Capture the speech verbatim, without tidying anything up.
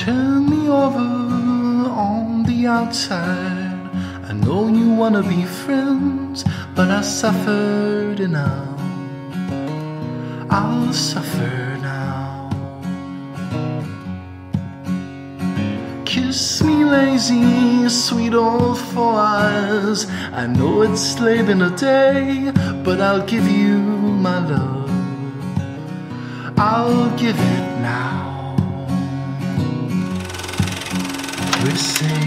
Turn me over on the outside. I know you wanna be friends, but I suffered enough. I'll suffer now. Kiss me lazy, sweet old four eyes. I know it's late in the day, but I'll give you my love. I'll give it now. We're saying